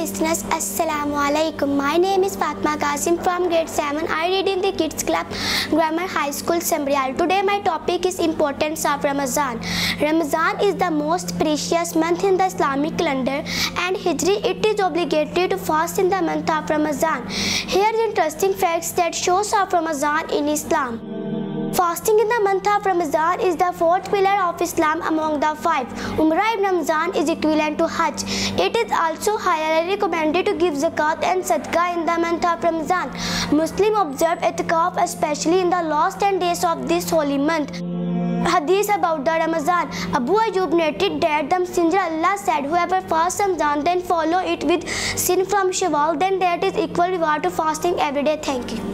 listeners, Assalamu alaikum. My name is Fatma Qasim from grade 7. I read in the Kids Club, Grammar High School, Sambrial. Today my topic is importance of Ramadan. Ramadan is the most precious month in the Islamic calendar and Hijri. It is obligatory to fast in the month of Ramadan. Here are interesting facts that shows of Ramadan in Islam. Fasting in the month of Ramadan is the fourth pillar of Islam among the five. Umrah in Ramadan is equivalent to Hajj. It is also highly recommended to give zakat and sadaqah in the month of Ramadan. Muslims observe itikaf especially in the last 10 days of this holy month. Hadith about the Ramadan. Abu Ayyub narrated that the Messenger Allah said, whoever fasts Ramadan then follow it with sin from Shawwal, then that is equal reward to fasting every day. Thank you.